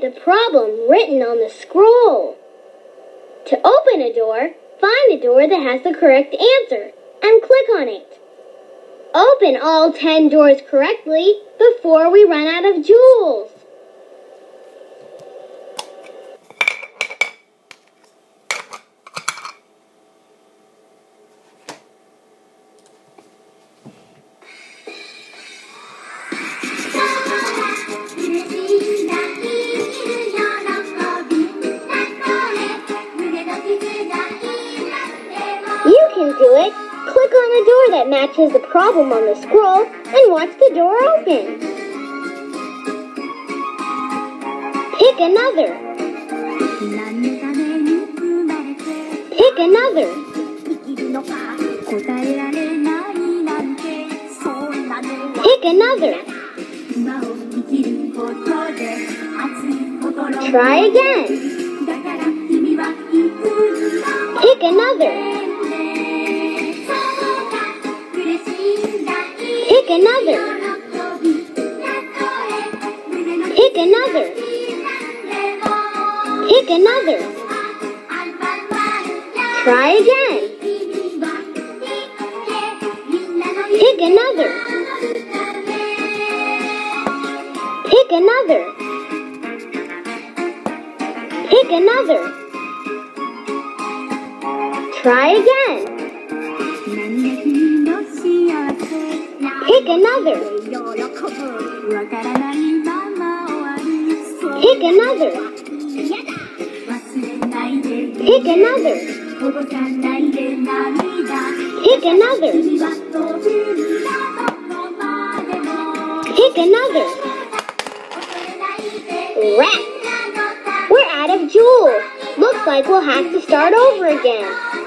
the problem written on the scroll. To open a door, find a door that has the correct answer and click on it. Open all 10 doors correctly before we run out of jewels. You can do it. Click on the door that matches the problem on the scroll and watch the door open. Pick another. Pick another. Pick another. Try again. Pick another. Pick another. Pick another. Pick another. Try again. Pick another. Pick another. Pick another. Try again. Pick another. Pick another. Pick another. Pick another. Pick another. Rat. We're out of jewels. Looks like we'll have to start over again.